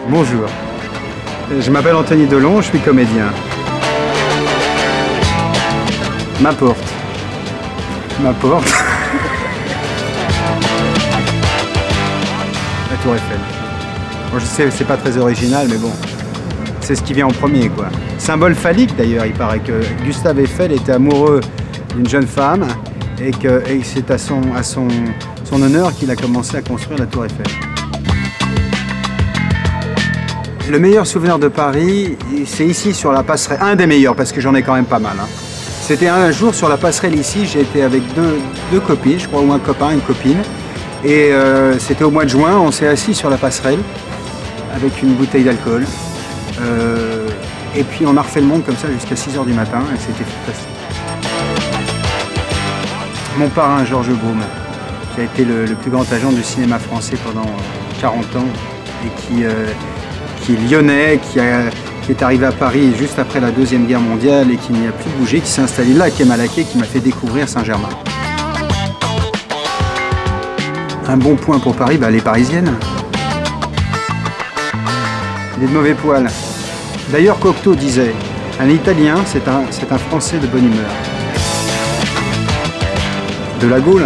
Bonjour, je m'appelle Anthony Delon, je suis comédien. Ma porte. Ma porte. La Tour Eiffel. Bon, je sais, c'est pas très original, mais bon, c'est ce qui vient en premier, quoi. Symbole phallique d'ailleurs, il paraît que Gustave Eiffel était amoureux d'une jeune femme et que c'est à son honneur qu'il a commencé à construire la Tour Eiffel. Le meilleur souvenir de Paris, c'est ici sur la passerelle. Un des meilleurs, parce que j'en ai quand même pas mal. Hein. C'était un jour sur la passerelle ici, j'ai été avec deux copines, je crois, ou un copain, une copine. Et c'était au mois de juin, on s'est assis sur la passerelle avec une bouteille d'alcool. Et puis on a refait le monde comme ça jusqu'à 6 h du matin et c'était fantastique. Mon parrain, Georges Groom, qui a été le plus grand agent du cinéma français pendant 40 ans et qui est lyonnais, qui est arrivé à Paris juste après la Deuxième Guerre mondiale et qui n'y a plus bougé, qui s'est installé là, qui est Malaquais, qui m'a fait découvrir Saint-Germain. Un bon point pour Paris, bah, les Parisiennes. Il est de mauvais poil. D'ailleurs, Cocteau disait, un Italien, c'est un Français de bonne humeur. De la Gaule.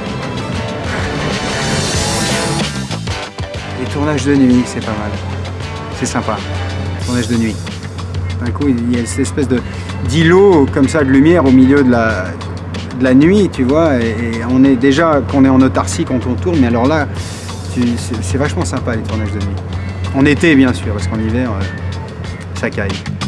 Les tournages de nuit, c'est pas mal. C'est sympa, tournage de nuit. D'un coup, il y a cette espèce d'îlot comme ça de lumière au milieu de la nuit, tu vois, et on est déjà qu'on est en autarcie quand on tourne, mais alors là, c'est vachement sympa les tournages de nuit. En été, bien sûr, parce qu'en hiver, ça caille.